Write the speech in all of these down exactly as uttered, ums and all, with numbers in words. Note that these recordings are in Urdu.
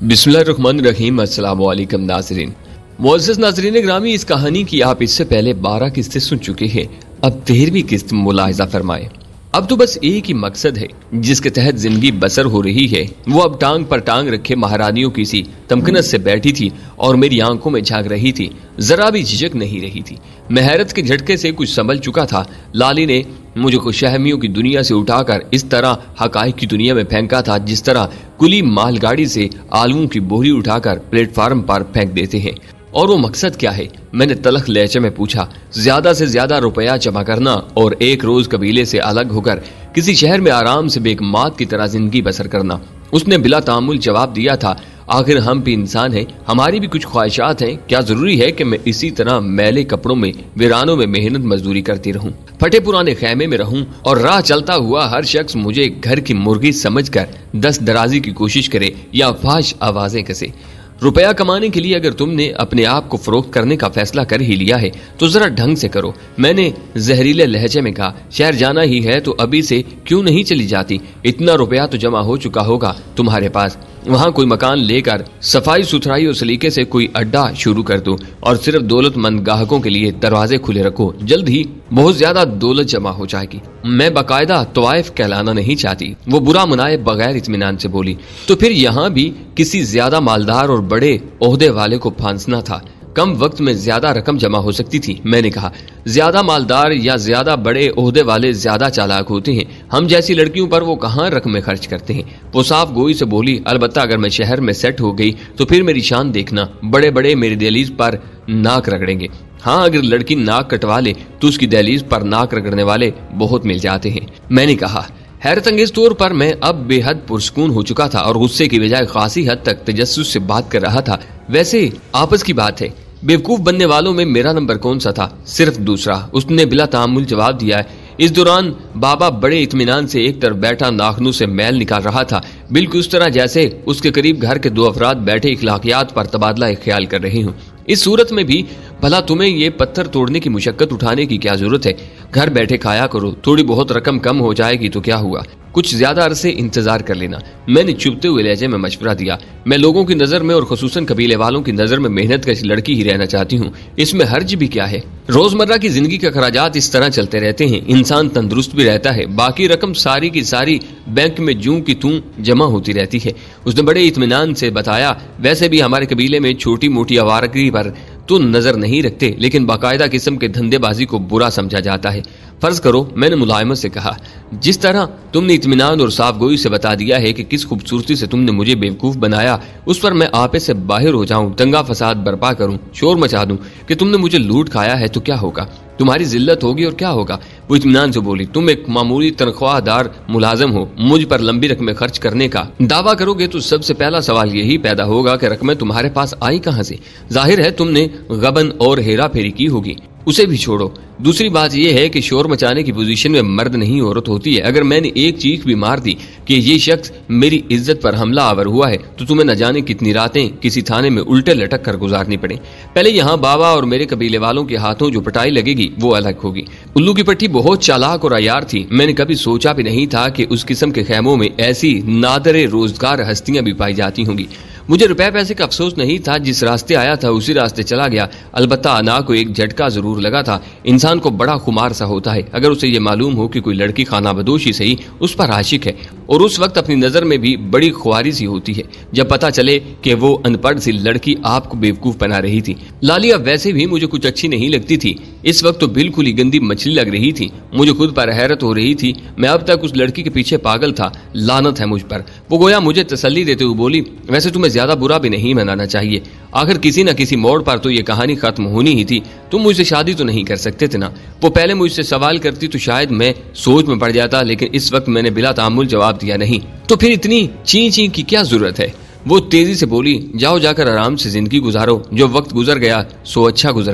बिस्मिल्लाहिर्रहमानिर्रहीम। अस्सलाम वालेकुम नाज़रीन। मुअज़्ज़ज़ नाज़रीन ग्रामी, इस कहानी की आप इससे पहले बारह किस्तें सुन चुके हैं। अब तेरहवीं किस्त मुलाहिज़ा फरमाएं। अब तो बस एक ही मकसद है जिसके तहत जिंदगी बसर हो रही है। वो अब टांग पर टांग रखे महारानियों की सी तमकनत से बैठी थी और मेरी आंखों में झांक रही थी, जरा भी झिझक नहीं रही थी। मैं हैरत के झटके से कुछ संभल चुका था। लाली ने मुझे खुशहमियों की दुनिया से उठाकर इस तरह हकाइक की दुनिया में फेंका था जिस तरह कुली मालगाड़ी से आलूओं की बोरी उठाकर प्लेटफार्म पर फेंक देते हैं। और वो मकसद क्या है? मैंने तलख लहजे में पूछा। ज्यादा से ज्यादा रुपया जमा करना और एक रोज कबीले से अलग होकर किसी शहर में आराम से बेकमात की तरह जिंदगी बसर करना। उसने बिला तामुल जवाब दिया था, आखिर हम भी इंसान हैं, हमारी भी कुछ ख्वाहिशात हैं। क्या जरूरी है कि मैं इसी तरह मैले कपड़ों में वीरानों में मेहनत मजदूरी करती रहूं, फटे पुराने खैमे में रहूं और राह चलता हुआ हर शख्स मुझे घर की मुर्गी समझकर दस्त दराजी की कोशिश करे या फाश आवाजें कसे? रुपया कमाने के लिए अगर तुमने अपने आप को फरोख्त करने का फैसला कर ही लिया है तो जरा ढंग से करो। मैंने जहरीले लहजे में कहा, शहर जाना ही है तो अभी से क्यों नहीं चली जाती? इतना रुपया तो जमा हो चुका होगा तुम्हारे पास। वहाँ कोई मकान लेकर सफाई सुथराई और सलीके से कोई अड्डा शुरू कर दो और सिर्फ दौलतमंद ग्राहकों के लिए दरवाजे खुले रखो। जल्द ही बहुत ज्यादा दौलत जमा हो जाएगी। मैं बाकायदा तवाइफ कहलाना नहीं चाहती, वो बुरा मनाए बगैर इत्मीनान से बोली। तो फिर यहाँ भी किसी ज्यादा मालदार और बड़े ओहदे वाले को फांसना था। कम वक्त में ज्यादा रकम जमा हो सकती थी। मैंने कहा, ज्यादा मालदार या ज्यादा बड़े ओहदे वाले ज्यादा चालाक होते हैं, हम जैसी लड़कियों पर वो कहाँ रकमें खर्च करते हैं। वो साफ गोई से बोली, अलबत्ता अगर मैं शहर में सेट हो गई तो फिर मेरी शान देखना, बड़े बड़े मेरी दहलीज पर नाक रगड़ेंगे। हाँ, अगर लड़की नाक कटवा ले तो उसकी दहलीज पर नाक रगड़ने वाले बहुत मिल जाते हैं। मैंने कहा, हैरत अंगेज तौर पर मैं अब बेहद पुरस्कून हो चुका था और गुस्से की बजाय खासी हद तक तजस्सुस से बात कर रहा था। वैसे आपस की बात है, बेवकूफ बनने वालों में मेरा नंबर कौन सा था? सिर्फ दूसरा, उसने बिला तामुल जवाब दिया है। इस दौरान बाबा बड़े इत्मीनान से एक तरफ बैठा नाखनों से मैल निकाल रहा था, बिल्कुल उस तरह जैसे उसके करीब घर के दो अफराद बैठे इखलाकियात पर तबादला ख्याल कर रहे हों। इस सूरत में भी भला तुम्हें ये पत्थर तोड़ने की मुशक्कत उठाने की क्या जरूरत है? घर बैठे खाया करो, थोड़ी बहुत रकम कम हो जाएगी तो क्या हुआ, कुछ ज्यादा अरसे इंतजार कर लेना। मैंने चुभते हुए लहजे में मशवरा दिया। मैं लोगों की नजर में और खुसूसन कबीले वालों की नजर में मेहनत कश लड़की ही रहना चाहती हूँ, इसमें हर्ज भी क्या है? रोजमर्रा की जिंदगी के अखराजात इस तरह चलते रहते हैं, इंसान तंदुरुस्त भी रहता है, बाकी रकम सारी की सारी बैंक में जूं की तूं जमा होती रहती है। उसने बड़े इत्मीनान से बताया, वैसे भी हमारे कबीले में छोटी मोटी आवारगी पर तो नजर नहीं रखते, लेकिन बाकायदा किस्म के धंधेबाजी को बुरा समझा जाता है। फर्ज करो, मैंने मुलायमत से कहा, जिस तरह तुमने इत्मीनान और साफगोई से बता दिया है कि किस खूबसूरती से तुमने मुझे बेवकूफ बनाया, उस पर मैं आपे से बाहर हो जाऊं, दंगा फसाद बर्पा करूं, शोर मचा दूं कि तुमने मुझे लूट खाया है तो क्या होगा? तुम्हारी जिल्लत होगी और क्या होगा? वो इत्मीनान से बोली, तुम एक मामूली तनख्वाहदार मुलाजम हो, मुझ पर लंबी रकमें खर्च करने का दावा करोगे तो सबसे पहला सवाल यही पैदा होगा कि रकमें तुम्हारे पास आई कहां से? जाहिर है तुमने गबन और हेरा फेरी की होगी, उसे भी छोड़ो। दूसरी बात यह है कि शोर मचाने की पोजीशन में मर्द नहीं औरत होती है। अगर मैंने एक चीख भी मार दी कि ये शख्स मेरी इज्जत पर हमला आवर हुआ है तो तुम्हें न जाने कितनी रातें किसी थाने में उल्टे लटक कर गुजारनी पड़े। पहले यहाँ बाबा और मेरे कबीले वालों के हाथों जो पिटाई लगेगी वो अलग होगी। उल्लू की पट्टी बहुत चालाक और अयार थी। मैंने कभी सोचा भी नहीं था कि उस किस्म के खैमों में ऐसी नादरे रोजगार हस्तियां भी पाई जाती होंगी। मुझे रुपए पैसे का अफसोस नहीं था, जिस रास्ते आया था उसी रास्ते चला गया। अलबत्ता अना को एक झटका जरूर लगा था। इंसान को बड़ा खुमार सा होता है अगर उसे ये मालूम हो कि कोई लड़की खाना बदोशी से ही उस पर आशिक है, और उस वक्त अपनी नजर में भी बड़ी ख्वारी सी होती है जब पता चले कि वो अनपढ़ सी लड़की आपको बेवकूफ बना रही थी। लालिया वैसे भी मुझे कुछ अच्छी नहीं लगती थी, इस वक्त तो बिल्कुल ही गंदी मछली लग रही थी। मुझे खुद पर हैरत हो रही थी, मैं अब तक उस लड़की के पीछे पागल था। लानत है मुझ पर। वो गोया मुझे तसल्ली देते हुए बोली, वैसे तुम्हें ज्यादा बुरा भी नहीं मनाना चाहिए, आखिर किसी न किसी मोड़ पर तो ये कहानी खत्म होनी ही थी। तुम मुझसे शादी तो नहीं कर सकते थे ना? वो पहले मुझसे सवाल करती तो शायद मैं सोच में पड़ जाता, लेकिन इस वक्त मैंने बिला तामुल जवाब दिया नहीं। तो फिर इतनी ची ची की क्या जरूरत है? वो तेजी से बोली, जाओ जाकर आराम से जिंदगी गुजारो, जो वक्त गुजर गया सो अच्छा गुजर गया।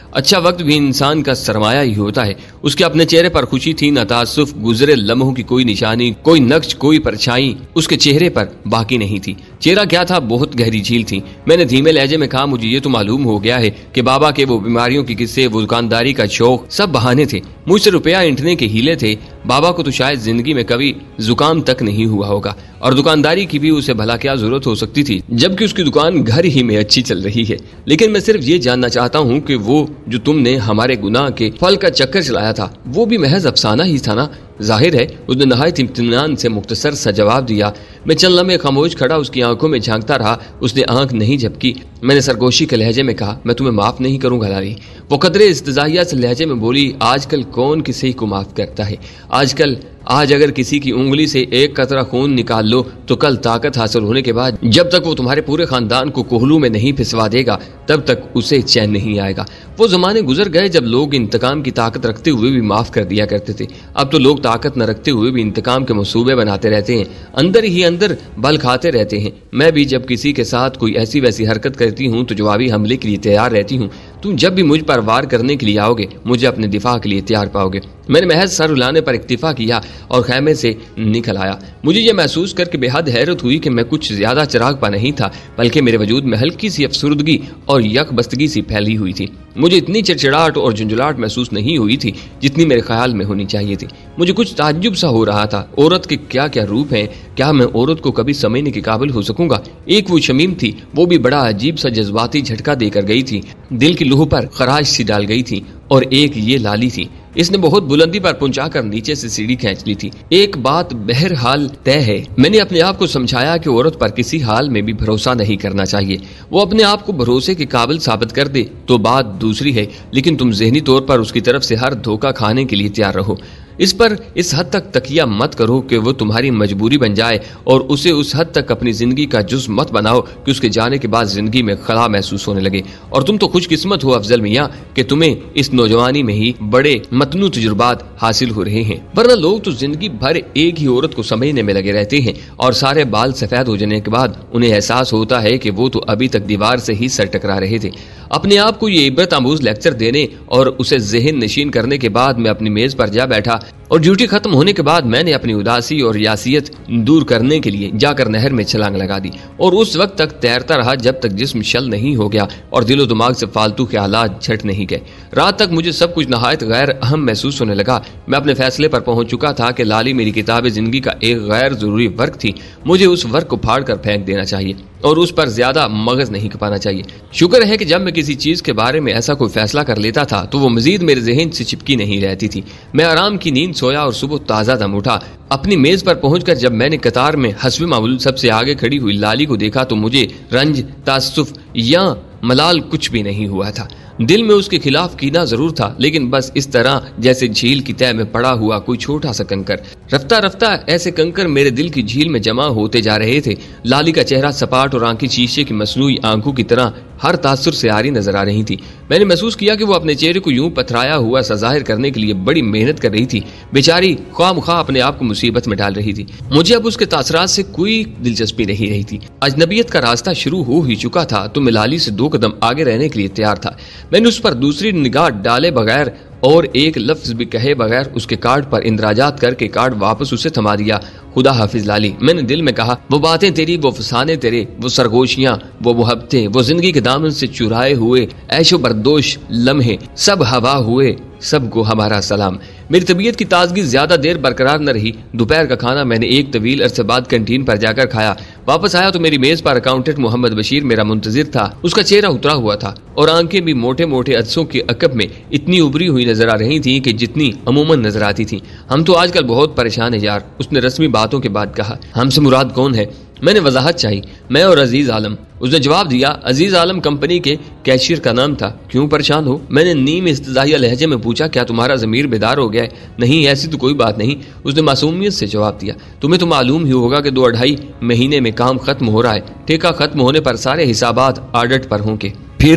اچھا وقت بھی انسان کا سرمایہ ہی ہوتا ہے۔ اس کے اپنے چہرے پر خوشی تھی، نہ تعصف، گزرے لمحوں کی کوئی نشانی، کوئی نقش، کوئی پرچھائی اس کے چہرے پر باقی نہیں تھی۔ چہرہ کیا تھا؟ بہت گہری جھیل تھی۔ میں نے دھیمے لہجے میں کہا، مجھے یہ تو معلوم ہو گیا ہے کہ بابا کے وہ بیماریوں کی قصے، وہ دکانداری کا شوق، سب بہانے تھے، مجھ سے روپیہ اینٹھنے کے ہیلے تھے۔ بابا کو تو شاید زندگی میں کبھی زکام تک نہیں ہوا ہوگا، اور دکانداری کی بھی اسے بھلا کیا ضرورت ہو سکتی تھی جبکہ اس کی دکان گھر ہی میں اچھی چل رہی ہے۔ لیکن میں صرف یہ جاننا چاہتا ہوں کہ وہ جو تم نے ہمارے گناہ کے پھل کا چکر چلایا تھا وہ بھی محض افسانہ ہی تھا نا؟ ظاہر ہے اس نے نہایت اطمینان سے مختصر سا جواب دیا۔ میں چند لمحے خاموش کھڑا اس کی آنکھوں میں جھانکتا رہا۔ اس نے آنکھ نہیں جھپکی۔ میں نے سرگوشی کے لہجے میں کہا، میں تمہیں معاف نہیں کروں گا لالی۔ وہ قدرے استزاہیہ سے لہجے میں بولی، آج کل کون کسی کو معاف کرتا ہے؟ آج کل آج اگر کسی کی انگلی سے ایک قطرہ خون نکال لو تو کل طاقت حاصل ہونے کے بعد جب تک وہ تمہارے پورے خاندان کو کوہلو میں نہیں پھسوا دے گا تب تک اسے چین نہیں آئے گا۔ وہ زمانے گزر گئے جب لوگ انتقام کی طاقت رکھتے ہوئے بھی معاف کر دیا کرتے تھے۔ اب تو لوگ طاقت نہ رکھتے ہوئے بھی انتقام کے منصوبے بناتے رہتے ہیں، اندر ہی اندر بل کھاتے رہتے ہیں۔ میں بھی جب کسی کے ساتھ کوئی ایسی ویسی حرکت کرتی ہوں تو جوابی حملے کے لیے تیار رہتی ہوں۔ تم جب بھی مجھ پر وار کرنے کے لیے آؤ گے مجھے اپنے دفاع کے لیے تیار پاؤ گے۔ میں نے محض سر ہلانے پر اکتفا کیا اور خیمے سے نکل آیا۔ مجھے یہ محسوس کر کے بے حد حیرت ہوئی کہ میں کچھ زیادہ چراغ پا نہیں تھا، بلکہ میرے وجود میں ہلکی سی افسردگی اور یک بستگی سی پھیلی ہوئی تھی۔ مجھے اتنی چڑچڑاہٹ اور جھنجھلاہٹ محسوس نہیں ہوئی تھی جتنی میرے خیال میں ہونی چاہیے تھی۔ مجھے کچھ تعجب سا ہو رہا تھا، عورت کے کیا کیا روپ ہیں، کیا میں عورت کو کبھی سمجھنے کے قابل ہو سکوں گا؟ ایک وہ شمیم تھی، وہ بھی بڑا عجیب سا جذباتی جھٹکا دے کر گئی تھی، دل کی لوح پر خراش سی ڈال گئی تھی، اور ایک یہ لالی تھی، اس نے بہت بلندی پر پہنچا کر نیچے سے سیڑھی کھینچ لی تھی۔ ایک بات بہرحال طے ہے، میں نے اپنے آپ کو سمجھایا کہ عورت پر کسی حال میں بھی بھروسہ نہیں کرنا چاہیے۔ وہ اپنے آپ کو بھروسے کے قابل ثابت کر دے تو بات دوسری ہے، لیکن تم ذہنی طور پر اس کی طرف سے ہر دھوکہ کھانے کے لیے تیار رہو۔ اس پر اس حد تک تکیہ مت کرو کہ وہ تمہاری مجبوری بن جائے، اور اسے اس حد تک اپنی زندگی کا جز مت بناؤ کہ اس کے جانے کے بعد زندگی میں خلا محسوس ہونے لگے۔ اور تم تو خوش قسمت ہو افضل میاں کہ تمہیں اس نوجوانی میں ہی بڑے متنوع تجربات حاصل ہو رہے ہیں، ورنہ لوگ تو زندگی بھر ایک ہی عورت کو سمجھنے میں لگے رہتے ہیں، اور سارے بال سفید ہو جانے کے بعد انہیں احساس ہوتا ہے کہ وہ تو ابھی تک دیوار سے ہی سر ٹکرا رہے تھے۔ اپنے آپ کو یہ عبرت آموز لیکچر دینے اور اسے ذہن نشین کرنے کے بعد میں اپنی میز پر جا بیٹھا، اور ڈیوٹی ختم ہونے کے بعد میں نے اپنی اداسی اور یاسیت دور کرنے کے لیے جا کر نہر میں چھلانگ لگا دی، اور اس وقت تک تیرتا رہا جب تک جسم شل نہیں ہو گیا اور دل و دماغ سے فالتو خیالات جھٹ نہیں گئے۔ رات تک مجھے سب کچھ نہایت غیر اہم محسوس ہونے لگا۔ میں اپنے فیصلے پر پہنچ چکا تھا کہ لالی میری کتاب زندگی کا ایک غیر ضروری ورق تھی، مجھے اس ورق کو پھاڑ کر پھینک دینا چاہیے اور اس پر زیادہ مغز نہیں کھپانا چاہیے۔ شکر ہے کہ جب میں کسی چیز کے بارے میں ایسا کوئی فیصلہ کر لیتا تھا تو وہ مزید میرے ذہن سے چپکی نہیں رہتی تھی۔ میں آرام کی نیند سویا اور صبح تازہ دم اٹھا۔ اپنی میز پر پہنچ کر جب میں نے قطار میں حسب معمول سب سے آگے کھڑی ہوئی لالی کو دیکھا تو مجھے رنج، تعصف یا ملال کچھ بھی نہیں ہوا تھا۔ دل میں اس کے خلاف کینہ ضرور تھا، لیکن بس اس طرح جیسے جھیل کی تہہ میں پڑا ہوا کوئی چھوٹا سا کنکر۔ رفتہ رفتہ ایسے کنکر میرے دل کی جھیل میں جمع ہوتے جا رہے تھے۔ لالی کا چہرہ سپاٹ اور آنکھیں شیشے کی مصنوعی آنکھوں کی طرح ہر تاثر سے آری نظر آ رہی تھی۔ میں نے محسوس کیا کہ وہ اپنے چہرے کو یوں پتھرایا ہوا سا ظاہر کرنے کے لیے بڑی محنت کر رہی تھی۔ بیچاری خواہ مخواہ اپنے آپ کو مصیبت میں ڈال رہی تھی۔ مجھے اب اس کے تاثرات سے کوئی دلچسپی نہیں رہی تھی۔ اجنبیت کا راستہ شروع ہو ہی چکا تھا تو میں لالی سے دو قدم آگے رہنے کے لیے تیار تھا۔ میں نے اس پر دوسری نگاہ ڈالے بغیر اور ایک لفظ بھی کہے بغیر اس کے کارڈ پر اندراجات کر کے کارڈ واپس اسے تھما دیا۔ خدا حافظ لالی، میں نے دل میں کہا، وہ باتیں تیری، وہ فسانے تیرے، وہ سرگوشیاں، وہ محبتیں، وہ زندگی کے دامن سے چرائے ہوئے عیش و بردوش لمحے، سب ہوا ہوئے، سب کو ہمارا سلام۔ میری طبیعت کی تازگی زیادہ دیر برقرار نہ رہی۔ دوپہر کا کھانا میں نے ایک طویل عرصے بعد کینٹین پر جا کر کھایا۔ واپس آیا تو میری میز پر اکاؤنٹنٹ محمد بشیر میرا منتظر تھا۔ اس کا چہرہ اترا ہوا تھا اور آنکھیں بھی موٹے موٹے عدسوں کے عقب میں اتنی ابری ہوئی نظر آ رہی تھیں کہ جتنی عموماً نظر آتی تھیں۔ ہم تو آج کل بہت پریشان ہیں یار، اس نے رسمی باتوں کے بعد کہا۔ ہم سے مراد کون ہے؟ میں نے وضاحت چاہی۔ میں اور عزیز عالم۔ اس نے جواب دیا۔ عزیز عالم کمپنی کے کیشیئر کا نام تھا۔ کیوں پریشان ہو؟ میں نے نیم استزاہیہ لہجے میں پوچھا۔ کیا تمہارا ضمیر بیدار ہو گیا ہے؟ نہیں، ایسی تو کوئی بات نہیں، اس نے معصومیت سے جواب دیا۔ تمہیں تو معلوم ہی ہوگا کہ دو اڑھائی مہینے میں کام ختم ہو رہا ہے۔ ٹھیکہ ختم ہونے پر سارے حسابات آڈٹ پر ہوں گے۔ پھر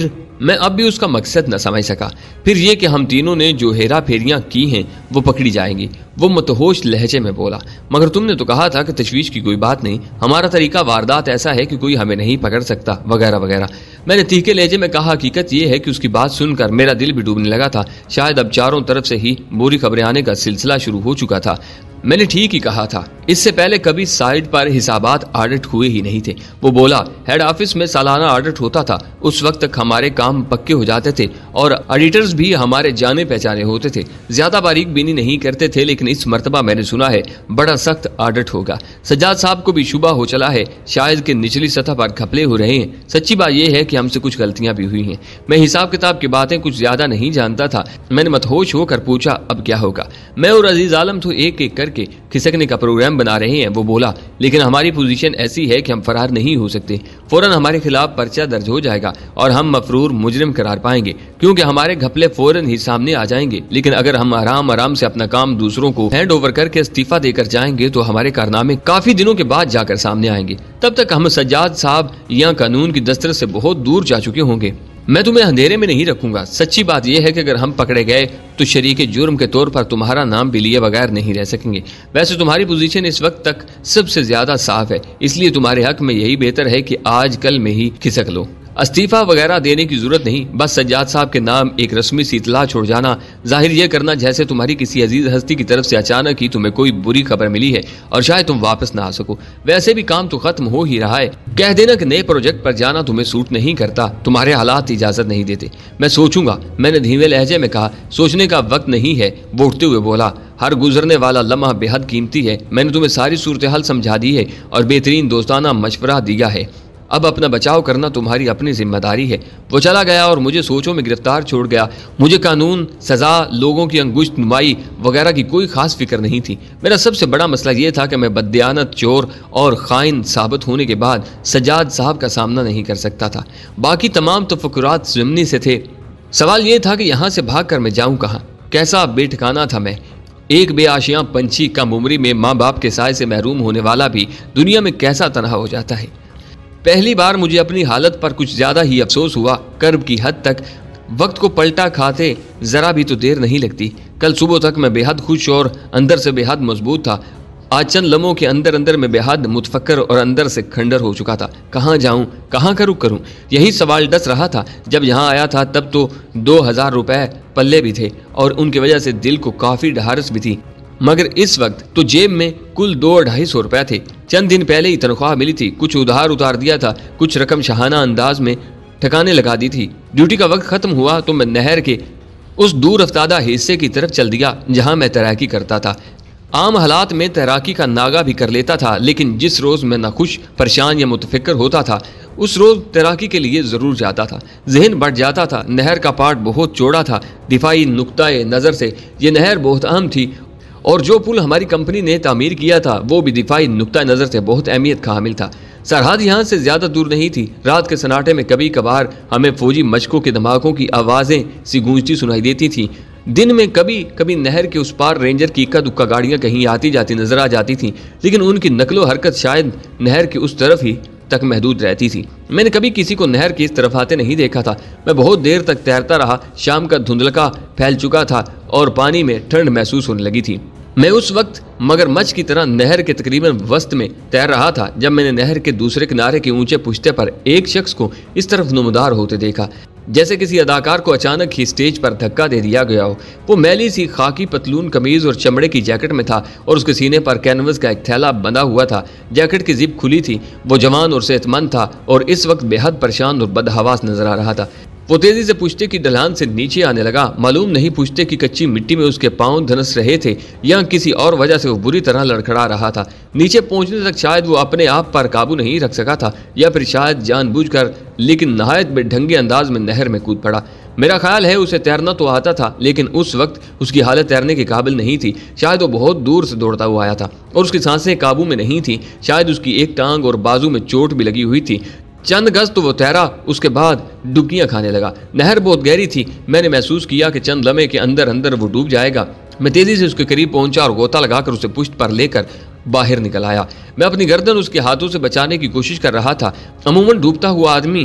میں اب بھی اس کا مقصد نہ سمجھ سکا۔ پھر یہ کہ ہم تینوں نے جو ہیرا پھیریاں کی ہیں وہ پکڑی جائیں گی، وہ متہوش لہجے میں بولا۔ مگر تم نے تو کہا تھا کہ تشویش کی کوئی بات نہیں، ہمارا طریقہ واردات ایسا ہے کہ کوئی ہمیں نہیں پکڑ سکتا، وغیرہ وغیرہ۔ میں نے تیکھے لہجے میں کہا، حقیقت یہ ہے کہ اس کی بات سن کر میرا دل بھی ڈوبنے لگا تھا۔ شاید اب چاروں طرف سے ہی بری خبریں آنے کا سلسلہ شروع ہو چکا تھا۔ میں نے ٹھیک ہی کہا تھا، اس سے پہلے کبھی سائٹ پر حسابات آڈٹ ہوئے ہی نہیں تھے۔ وہ بولا، ہیڈ آفس میں سالانہ آڈٹ ہوتا تھا، اس وقت تک ہمارے کام پکے ہو جاتے تھے اور آڈیٹرز بھی ہمارے جانے پہچانے ہوتے تھے، زیادہ باریک بینی نہیں کرتے تھے، لیکن اس مرتبہ میں نے سنا ہے بڑا سخت آڈٹ ہوگا۔ سجاد صاحب کو بھی شبہ ہو چلا ہے شاید کہ نچلی سطح پر گھپلے ہو رہے ہیں۔ سچی بات یہ ہے کہ ہم سے کچھ غلطیاں بھی ہوئی ہیں۔ میں حساب کتاب کی باتیں کچھ زیادہ نہیں جانتا تھا۔ میں نے مدہوش ہو کر پوچھا، اب کیا ہوگا؟ میں اور عزیز عالم تو ایک ایک کر کے کھسکنے کا پروگرام بنا رہے ہیں۔ وہ بولا، لیکن ہماری پوزیشن ایسی ہے کہ ہم فرار نہیں ہو سکتے، فوراً ہمارے خلاف پرچہ درج ہو جائے گا اور ہم مفرور مجرم قرار پائیں گے، کیونکہ ہمارے گھپلے فوراً ہی سامنے آ جائیں گے۔ لیکن اگر ہم آرام آرام سے اپنا کام دوسروں کو ہینڈ اوور کر کے استعفیٰ دے کر جائیں گے تو ہمارے کارنامے کافی دنوں کے بعد جا کر سامنے آئیں گے۔ تب تک ہم سجاد صاحب یا قانون کی دسترس سے بہت دور جا چکے ہوں گے۔ میں تمہیں اندھیرے میں نہیں رکھوں گا۔ سچی بات یہ ہے کہ اگر ہم پکڑے گئے تو شریک جرم کے طور پر تمہارا نام بھی لیے بغیر نہیں رہ سکیں گے۔ ویسے تمہاری پوزیشن اس وقت تک سب سے زیادہ صاف ہے، اس لیے تمہارے حق میں یہی بہتر ہے کہ آج کل میں ہی کھسک لو۔ استعفیٰ وغیرہ دینے کی ضرورت نہیں، بس سجاد صاحب کے نام ایک رسمی سی اطلاع چھوڑ جانا، ظاہر یہ کرنا جیسے تمہاری کسی عزیز ہستی کی طرف سے اچانک ہی تمہیں کوئی بری خبر ملی ہے اور شاید تم واپس نہ آ سکو۔ ویسے بھی کام تو ختم ہو ہی رہا ہے، کہہ دینا کہ نئے پروجیکٹ پر جانا تمہیں سوٹ نہیں کرتا، تمہارے حالات اجازت نہیں دیتے۔ میں سوچوں گا، میں نے دھیمے لہجے میں کہا۔ سوچنے کا وقت نہیں ہے، وہ اٹھتے ہوئے بولا، ہر گزرنے والا لمحہ بے حد قیمتی ہے۔ میں نے تمہیں ساری صورتحال سمجھا دی ہے اور بہترین دوستانہ مشورہ دیا ہے، اب اپنا بچاؤ کرنا تمہاری اپنی ذمہ داری ہے۔ وہ چلا گیا اور مجھے سوچوں میں گرفتار چھوڑ گیا۔ مجھے قانون، سزا، لوگوں کی انگشت نمائی وغیرہ کی کوئی خاص فکر نہیں تھی۔ میرا سب سے بڑا مسئلہ یہ تھا کہ میں بددیانت، چور اور خائن ثابت ہونے کے بعد سجاد صاحب کا سامنا نہیں کر سکتا تھا۔ باقی تمام تفکرات ضمنی سے تھے۔ سوال یہ تھا کہ یہاں سے بھاگ کر میں جاؤں کہاں؟ کیسا بے ٹھکانہ تھا میں، ایک بے آشیاں پنچھی کم عمری میں ماں باپ کے سائے سے محروم ہونے والا بھی دنیا میں کیسا تنہا ہو جاتا ہے۔ پہلی بار مجھے اپنی حالت پر کچھ زیادہ ہی افسوس ہوا، کرب کی حد تک۔ وقت کو پلٹا کھاتے ذرا بھی تو دیر نہیں لگتی۔ کل صبح تک میں بے حد خوش اور اندر سے بے حد مضبوط تھا، آج چند لمحوں کے اندر اندر میں بے حد متفکر اور اندر سے کھنڈر ہو چکا تھا۔ کہاں جاؤں، کہاں کا رخ کروں، یہی سوال ڈس رہا تھا۔ جب یہاں آیا تھا تب تو دو ہزار روپے پلے بھی تھے اور ان کی وجہ سے دل کو کافی ڈھارس بھی تھی، مگر اس وقت تو جیب میں کل دو ڈھائی سو روپے تھے۔ چند دن پہلے ہی تنخواہ ملی تھی، کچھ ادھار اتار دیا تھا، کچھ رقم شاہانہ انداز میں ٹھکانے لگا دی تھی۔ ڈیوٹی کا وقت ختم ہوا تو میں نہر کے اس دور افتادہ حصے کی طرف چل دیا جہاں میں تیراکی کرتا تھا۔ عام حالات میں تیراکی کا ناغہ بھی کر لیتا تھا، لیکن جس روز میں ناخوش، پریشان یا متفکر ہوتا تھا اس روز تیراکی کے لیے ضرور جاتا تھا۔ ذہن بڑھ جاتا تھا۔ نہر کا پاٹ بہت چوڑا تھا، دفاعی نقطۂ نظر سے یہ نہر بہت اہم تھی، اور جو پل ہماری کمپنی نے تعمیر کیا تھا وہ بھی دفاعی نقطۂ نظر سے بہت اہمیت کا حامل تھا۔ سرحد یہاں سے زیادہ دور نہیں تھی۔ رات کے سناٹے میں کبھی کبھار ہمیں فوجی مشقوں کے دھماکوں کی آوازیں سی گونجتی سنائی دیتی تھیں۔ دن میں کبھی کبھی نہر کے اس پار رینجر کی اکا دکا گاڑیاں کہیں آتی جاتی نظر آ جاتی تھیں، لیکن ان کی نقل و حرکت شاید نہر کے اس طرف ہی تک محدود رہتی تھی۔ میں نے کبھی کسی کو نہر کی اس طرف آتے نہیں دیکھا تھا۔ میں بہت دیر تک تیرتا رہا۔ شام کا دھندلکا پھیل چکا تھا اور پانی میں ٹھنڈ محسوس ہونے لگی تھی۔ میں اس وقت مگر مچھ کی طرح نہر کے تقریباً وسط میں تیر رہا تھا جب میں نے نہر کے دوسرے کنارے کے اونچے پشتے پر ایک شخص کو اس طرف نمودار ہوتے دیکھا جیسے کسی اداکار کو اچانک ہی سٹیج پر دھکا دے دیا گیا ہو۔ وہ میلی سی خاکی پتلون قمیض اور چمڑے کی جیکٹ میں تھا اور اس کے سینے پر کینوس کا ایک تھیلا بندھا ہوا تھا۔ جیکٹ کی زپ کھلی تھی۔ وہ جوان اور صحت مند تھا اور اس وقت بے حد پریشان اور بدحواس نظر آ رہا تھا۔ وہ تیزی سے پشتے کی ڈھلان سے نیچے آنے لگا۔ معلوم نہیں پشتے کی کچی مٹی میں اس کے پاؤں دھنس رہے تھے یا کسی اور وجہ سے وہ بری طرح لڑکھڑا رہا تھا۔ نیچے پہنچنے تک شاید وہ اپنے آپ پر قابو نہیں رکھ سکا تھا یا پھر شاید جان بوجھ کر لیکن نہایت بے ڈھنگے انداز میں نہر میں کود پڑا۔ میرا خیال ہے اسے تیرنا تو آتا تھا لیکن اس وقت اس کی حالت تیرنے کے قابل نہیں تھی۔ شاید وہ بہت دور سے دوڑتا ہوا آیا تھا اور اس کی سانسیں قابو میں نہیں تھیں۔ شاید اس کی ایک ٹانگ اور بازو میں چوٹ بھی لگی ہوئی تھی۔ چند گز تو وہ تیرا، اس کے بعد ڈبکیاں کھانے لگا۔ نہر بہت گہری تھی۔ میں نے محسوس کیا کہ چند لمحے کے اندر اندر وہ ڈوب جائے گا۔ میں تیزی سے اس کے قریب پہنچا اور غوطہ لگا کر اسے پشت پر لے کر باہر نکل آیا۔ میں اپنی گردن اس کے ہاتھوں سے بچانے کی کوشش کر رہا تھا۔ عموماً ڈوبتا ہوا آدمی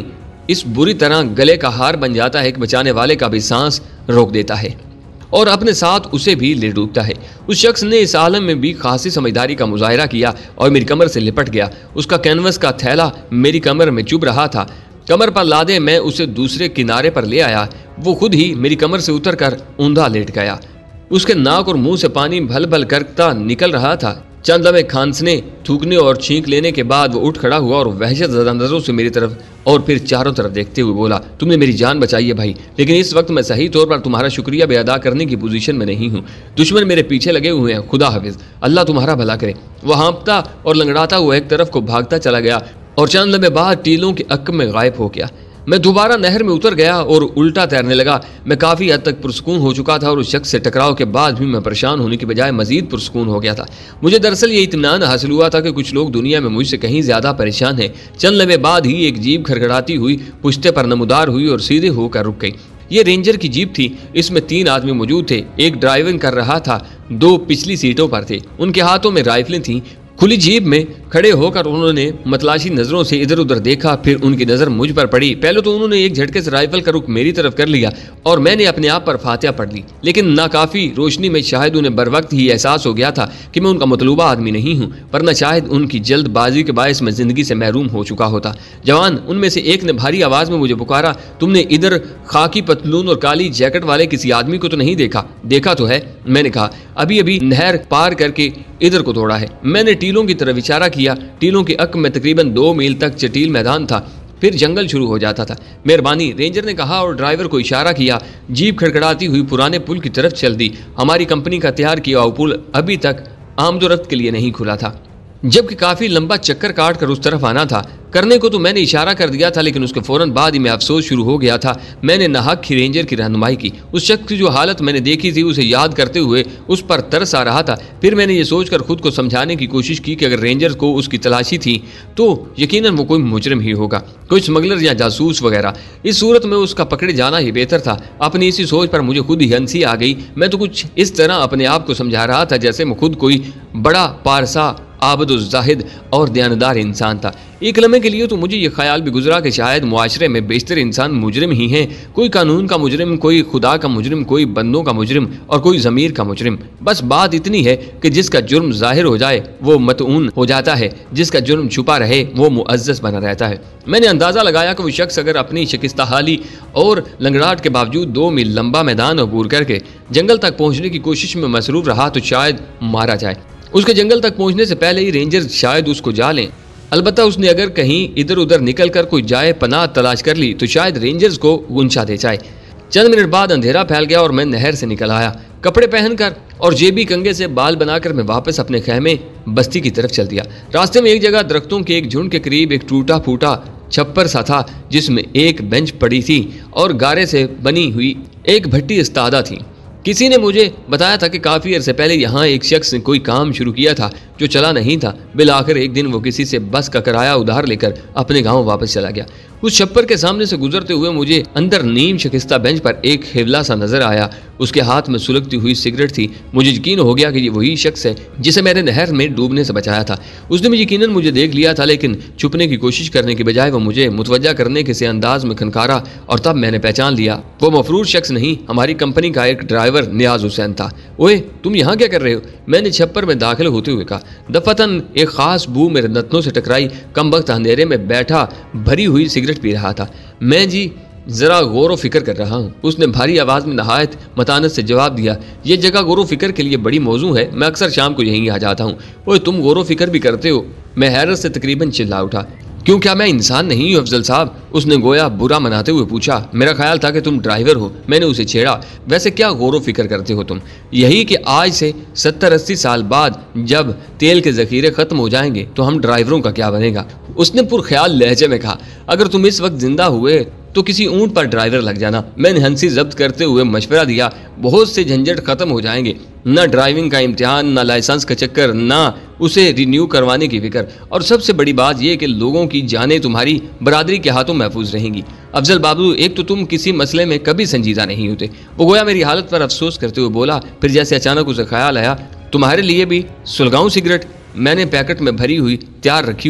اس بری طرح گلے کا ہار بن جاتا ہے کہ بچانے والے کا بھی سانس روک دیتا ہے اور اپنے ساتھ اسے بھی لے ڈوبتا ہے۔ اس شخص نے اس عالم میں بھی خاصی سمجھداری کا مظاہرہ کیا اور میری کمر سے لپٹ گیا۔ اس کا کینوس کا تھیلا میری کمر میں چبھ رہا تھا۔ کمر پر لادے میں اسے دوسرے کنارے پر لے آیا۔ وہ خود ہی میری کمر سے اتر کر اوندا لیٹ گیا۔ اس کے ناک اور منہ سے پانی بھل بھل کرتا نکل رہا تھا۔ چند لمحے کھانسنے، تھوکنے اور چھینک لینے کے بعد وہ اٹھ کھڑا ہوا اور وحشت زدہ نظروں سے میری طرف اور پھر چاروں طرف دیکھتے ہوئے بولا، تم نے میری جان بچائی ہے بھائی، لیکن اس وقت میں صحیح طور پر تمہارا شکریہ بھی ادا کرنے کی پوزیشن میں نہیں ہوں۔ دشمن میرے پیچھے لگے ہوئے ہیں، خدا حافظ، اللہ تمہارا بھلا کرے۔ وہ ہانپتا اور لنگڑاتا ہوا ایک طرف کو بھاگتا چلا گیا اور چند لمحے بعد ٹیلوں کے عقب میں غائب ہو گیا۔ میں دوبارہ نہر میں اتر گیا اور الٹا تیرنے لگا۔ میں کافی حد تک پرسکون ہو چکا تھا اور اس شخص سے ٹکراؤ کے بعد بھی میں پریشان ہونے کی بجائے مزید پرسکون ہو گیا تھا۔ مجھے دراصل یہ اطمینان حاصل ہوا تھا کہ کچھ لوگ دنیا میں مجھ سے کہیں زیادہ پریشان ہیں۔ چند لمحے بعد ہی ایک جیپ کھڑکھڑاتی ہوئی پشتے پر نمودار ہوئی اور سیدھے ہو کر رک گئی۔ یہ رینجر کی جیپ تھی۔ اس میں تین آدمی موجود تھے۔ ایک ڈرائیونگ کر رہا تھا، دو پچھلی سیٹوں پر تھے۔ ان کے ہاتھوں میں رائفلیں تھیں۔ کھلی جیپ میں کھڑے ہو کر انہوں نے متلاشی نظروں سے ادھر ادھر دیکھا، پھر ان کی نظر مجھ پر پڑی۔ پہلے تو انہوں نے ایک جھٹکے سے رائفل کا رخ میری طرف کر لیا اور میں نے اپنے آپ پر فاتحہ پڑھ لی، لیکن ناکافی روشنی میں شاید انہیں بر وقت ہی احساس ہو گیا تھا کہ میں ان کا مطلوبہ آدمی نہیں ہوں، ورنہ شاید ان کی جلد بازی کے باعث میں زندگی سے محروم ہو چکا ہوتا۔ جوان، ان میں سے ایک نے بھاری آواز میں مجھے پکارا، تم نے ادھر خاکی پتلون اور کالی جیکٹ والے کسی آدمی کو تو نہیں دیکھا؟ دیکھا تو ہے، میں نے کہا، ابھی ابھی نہر پار کر کے ادھر کو توڑا ہے۔ میں نے ٹیلوں کی طرف اشارہ کیا۔ ٹیلوں کے عقب میں تقریباً دو میل تک چٹیل میدان تھا، پھر جنگل شروع ہو جاتا تھا۔ مہربانی، رینجر نے کہا اور ڈرائیور کو اشارہ کیا۔ جیپ کھڑکھڑاتی ہوئی پرانے پل کی طرف چل دی۔ ہماری کمپنی کا تیار کیا ہوا پل ابھی تک آمد و رفت کے لیے نہیں کھلا تھا، جبکہ کافی لمبا چکر کاٹ کر اس طرف آنا تھا۔ کرنے کو تو میں نے اشارہ کر دیا تھا، لیکن اس کے فوراً بعد ہی میں افسوس شروع ہو گیا تھا۔ میں نے ناحق ہی رینجر کی رہنمائی کی۔ اس شخص کی جو حالت میں نے دیکھی تھی اسے یاد کرتے ہوئے اس پر ترس آ رہا تھا۔ پھر میں نے یہ سوچ کر خود کو سمجھانے کی کوشش کی کہ اگر رینجر کو اس کی تلاشی تھی تو یقیناً وہ کوئی مجرم ہی ہوگا، کوئی اسمگلر یا جاسوس وغیرہ۔ اس صورت میں اس کا پکڑے جانا ہی بہتر تھا۔ اپنی اسی سوچ پر مجھے خود ہی ہنسی آ گئی۔ میں تو کچھ اس طرح اپنے آپ کو سمجھا رہا تھا جیسے میں خود کوئی بڑا پارسا، عابد الزاہد اور دیانتدار انسان تھا۔ ایک لمحے کے لیے تو مجھے یہ خیال بھی گزرا کہ شاید معاشرے میں بیشتر انسان مجرم ہی ہیں، کوئی قانون کا مجرم، کوئی خدا کا مجرم، کوئی بندوں کا مجرم اور کوئی ضمیر کا مجرم۔ بس بات اتنی ہے کہ جس کا جرم ظاہر ہو جائے وہ مطعون ہو جاتا ہے، جس کا جرم چھپا رہے وہ معزز بنا رہتا ہے۔ میں نے اندازہ لگایا کہ وہ شخص اگر اپنی شکستہ حالی اور لنگڑاہٹ کے باوجود دو میل لمبا میدان عبور کر کے جنگل تک پہنچنے کی کوشش میں مصروف رہا تو شاید مارا جائے۔ اس کے جنگل تک پہنچنے سے پہلے ہی رینجر شاید اس کو جا لیں۔ البتہ اس نے اگر کہیں ادھر ادھر نکل کر کوئی جائے پناہ تلاش کر لی تو شاید رینجرز کو گنچا دے جائے۔ چند منٹ بعد اندھیرا پھیل گیا اور میں نہر سے نکل آیا۔ کپڑے پہن کر اور جیبی کنگے سے بال بنا کر میں واپس اپنے خیمے بستی کی طرف چل دیا۔ راستے میں ایک جگہ درختوں کے ایک جھنڈ کے قریب ایک ٹوٹا پھوٹا چھپر سا تھا جس میں ایک بینچ پڑی تھی اور گارے سے بنی ہوئی ایک بھٹی استادہ تھی۔ کسی نے مجھے بتایا تھا کہ کافی عرصے پہلے یہاں ایک شخص نے کوئی کام شروع کیا تھا جو چلا نہیں تھا۔ بالآخر ایک دن وہ کسی سے بس کا کرایہ ادھار لے کر اپنے گاؤں واپس چلا گیا۔ اس چھپر کے سامنے سے گزرتے ہوئے مجھے اندر نیم شکستہ بینچ پر ایک خیولا سا نظر آیا۔ اس کے ہاتھ میں سلگتی ہوئی سگریٹ تھی۔ مجھے یقین ہو گیا کہ یہ وہی شخص ہے جسے میں نے نہر میں ڈوبنے سے بچایا تھا۔ اس نے یقیناً مجھے دیکھ لیا تھا، لیکن چھپنے کی کوشش کرنے کی بجائے وہ مجھے متوجہ کرنے کے سے انداز میں کھنکارا اور تب میں نے پہچان لیا وہ مفرور شخص نہیں، ہماری کمپنی کا ایک ڈرائیور نیاز حسین تھا۔ اوئے، تم یہاں کیا کر رہے ہو؟ میں نے چھپر میں داخل ہوتے ہوئے کہا۔ دفتن ایک خاص بو میرے نتنوں سے ٹکرائی۔ کم وقت اندھیرے میں بیٹھا بھری ہوئی سگریٹ پی رہا تھا۔ میں جی ذرا غور و فکر کر رہا ہوں، اس نے بھاری آواز میں نہایت متانت سے جواب دیا۔ یہ جگہ غور و فکر کے لیے بڑی موزوں ہے، میں اکثر شام کو یہیں آ جاتا ہوں۔ اوے، تم غور و فکر بھی کرتے ہو؟ میں حیرت سے تقریباً چلا اٹھا۔ کیوں، کیا میں انسان نہیں ہوں افضل صاحب؟ اس نے گویا برا مناتے ہوئے پوچھا۔ میرا خیال تھا کہ تم ڈرائیور ہو، میں نے اسے چھیڑا۔ ویسے کیا غور و فکر کرتے ہو تم؟ یہی کہ آج سے ستر اسی سال بعد جب تیل کے ذخیرے ختم ہو جائیں گے تو ہم ڈرائیوروں کا کیا بنے گا؟ اس نے پر خیال لہجے میں کہا۔ اگر تم اس وقت زندہ ہوئے تو کسی اونٹ پر ڈرائیور لگ جانا۔ میں نے ہنسی ضبط کرتے ہوئے مشورہ دیا۔ بہت سے جھنجھٹ ختم ہو جائیں گے، نہ ڈرائیونگ کا امتحان، نہ لائسنس کا چکر، نہ اسے رینیو کروانے کی فکر، اور سب سے بڑی بات یہ کہ لوگوں کی جانیں تمہاری برادری کے ہاتھوں محفوظ رہیں گی۔ افضل بابو، ایک تو تم کسی مسئلے میں کبھی سنجیدہ نہیں ہوتے۔ وہ گویا میری حالت پر افسوس کرتے ہوئے بولا، پھر جیسے اچانک اسے خیال آیا، تمہارے لیے بھی سلگاؤں سگریٹ؟ میں نے پیکٹ میں بھری ہوئی تیار رکھی ہوئی ہیں۔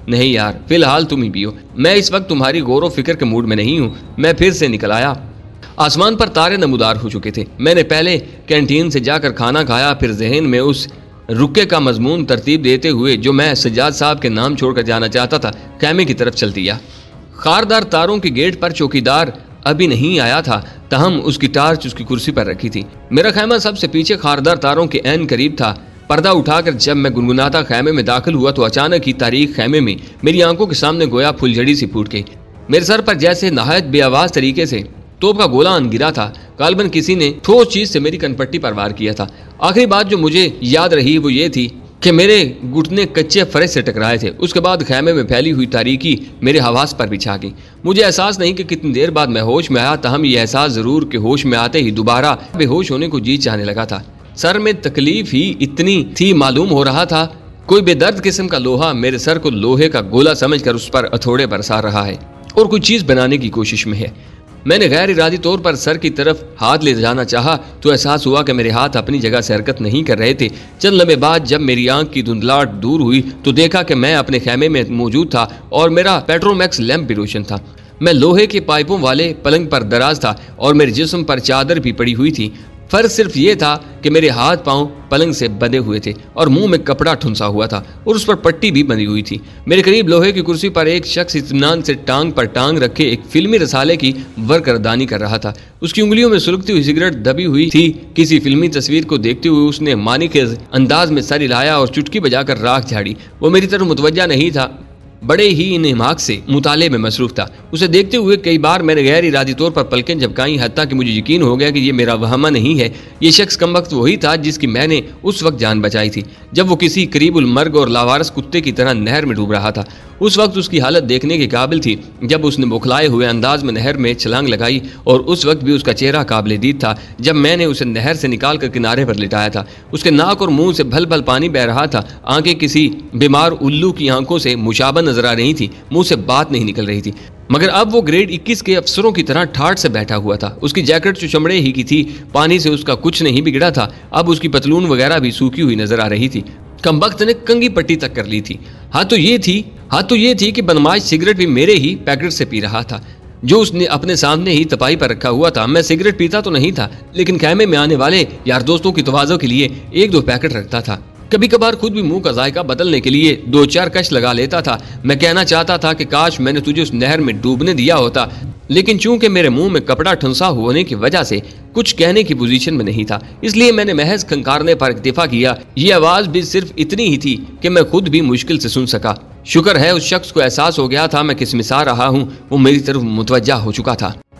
نہیں یار، فی الحال تم ہی پیو، میں اس وقت تمہاری غور و فکر کے موڈ میں نہیں ہوں۔ میں پھر سے نکل آیا۔ آسمان پر تارے نمودار ہو چکے تھے۔ میں نے پہلے کینٹین سے جا کر کھانا کھایا، پھر ذہن میں اس رکے کا مضمون ترتیب دیتے ہوئے جو میں سجاد صاحب کے نام چھوڑ کر جانا چاہتا تھا، خیمے کی طرف چل دیا۔ خاردار تاروں کے گیٹ پر چوکیدار ابھی نہیں آیا تھا، تاہم اس کی ٹارچ اس کی کرسی پر رکھی تھی۔ میرا خیمہ سب سے پیچھے خاردار تاروں کے عین قریب تھا۔ پردہ اٹھا کر جب میں گنگناتا خیمے میں داخل ہوا تو اچانک ہی تاریک خیمے میں میری آنکھوں کے سامنے گویا پھلجھڑی سی پھوٹ گئی۔ میرے سر پر جیسے نہایت بے آواز طریقے سے توپ کا گولہ ان گرا تھا۔ غالباً کسی نے ٹھوس چیز سے میری کنپٹی پر وار کیا تھا۔ آخری بات جو مجھے یاد رہی وہ یہ تھی کہ میرے گھٹنے کچے فرش سے ٹکرائے تھے۔ اس کے بعد خیمے میں پھیلی ہوئی تاریکی میرے حواس پر بھی چھا گئی۔ مجھے احساس نہیں کہ کتنی دیر بعد میں ہوش میں آیا، تاہم یہ احساس ضرور کہ ہوش میں آتے ہی دوبارہ بے ہوش ہونے کو جی چاہنے لگا تھا۔ سر میں تکلیف ہی اتنی تھی معلوم ہو رہا تھا کوئی بے درد قسم کا لوہا میرے سر کو لوہے کا گولا سمجھ کر اس پر ہتھوڑے برسا رہا ہے اور کوئی چیز بنانے کی کوشش میں ہے۔ میں نے غیر ارادی طور پر سر کی طرف ہاتھ لے جانا چاہا تو احساس ہوا کہ میرے ہاتھ اپنی جگہ سے حرکت نہیں کر رہے تھے۔ چند لمحے بعد جب میری آنکھ کی دھندلاہٹ دور ہوئی تو دیکھا کہ میں اپنے خیمے میں موجود تھا اور میرا پیٹرومیکس لیمپ بھی روشن تھا۔ میں لوہے کے پائپوں والے پلنگ پر دراز تھا اور میرے جسم پر چادر بھی پڑی ہوئی تھی۔ فرق صرف یہ تھا کہ میرے ہاتھ پاؤں پلنگ سے بندھے ہوئے تھے اور منہ میں کپڑا ٹھنسا ہوا تھا اور اس پر پٹی بھی بندھی ہوئی تھی۔ میرے قریب لوہے کی کرسی پر ایک شخص اطمینان سے ٹانگ پر ٹانگ رکھے ایک فلمی رسالے کی ورکردانی کر رہا تھا۔ اس کی انگلیوں میں سلگتی ہوئی سگریٹ دبی ہوئی تھی۔ کسی فلمی تصویر کو دیکھتے ہوئے اس نے معنی کے انداز میں سر ہلایا اور چٹکی بجا کر راکھ جھاڑی۔ وہ میری طرف متوجہ نہیں تھا، بڑے ہی انہماک سے مطالعے میں مصروف تھا۔ اسے دیکھتے ہوئے کئی بار میں نے غیر ارادی طور پر پلکیں جھپکائیں، حتیٰ کہ مجھے یقین ہو گیا کہ یہ میرا وہمہ نہیں ہے۔ یہ شخص کم وقت وہی تھا جس کی میں نے اس وقت جان بچائی تھی جب وہ کسی قریب المرگ اور لاوارث کتے کی طرح نہر میں ڈوب رہا تھا۔ اس وقت اس کی حالت دیکھنے کے قابل تھی جب اس نے بوکھلائے ہوئے انداز میں نہر میں چھلانگ لگائی، اور اس وقت بھی اس کا چہرہ قابل دید تھا جب میں نے اسے نہر سے نکال کر کنارے پر لٹایا تھا۔ اس کے ناک اور منہ سے بھل بھل پانی بہ رہا تھا۔ آنکھیں کسی بیمار الو کی آنکھوں سے مشابہ نظر آ رہی تھی، منہ سے بات نہیں نکل رہی تھی، مگر اب وہ گریڈ اکیس کے افسروں کی طرح ٹھاٹ سے بیٹھا ہوا تھا۔ اس کی جیکٹ جو چمڑے ہی کی تھی، پانی سے اس کا کچھ نہیں بگڑا تھا۔ اب اس کی پتلون وغیرہ بھی سوکھی ہوئی نظر آ رہی تھی۔ کمبخت نے کنگھی پٹی تک کر لی تھی۔ ہاں تو یہ تھی ہاں تو یہ تھی کہ بدماش سگریٹ بھی میرے ہی پیکٹ سے پی رہا تھا جو اس نے اپنے سامنے ہی تپائی پر رکھا ہوا تھا۔ میں سگریٹ پیتا تو نہیں تھا، لیکن خیمے میں آنے والے یار دوستوں کی تواضع کے لیے ایک دو پیکٹ رکھتا تھا۔ کبھی کبھار خود بھی منہ کا ذائقہ بدلنے کے لیے دو چار کش لگا لیتا تھا۔ میں کہنا چاہتا تھا کہ کاش میں نے تجھے اس نہر میں ڈوبنے دیا ہوتا، لیکن چونکہ میرے منہ میں کپڑا ٹھنسا ہونے کی وجہ سے کچھ کہنے کی پوزیشن میں نہیں تھا، اس لیے میں نے محض کھنکارنے پر اکتفا کیا۔ یہ آواز بھی صرف اتنی ہی تھی کہ میں خود بھی مشکل سے سن سکا۔ شکر ہے اس شخص کو احساس ہو گیا تھا میں کس مسار رہا ہوں، وہ میری طرف متوجہ ہو چکا تھا۔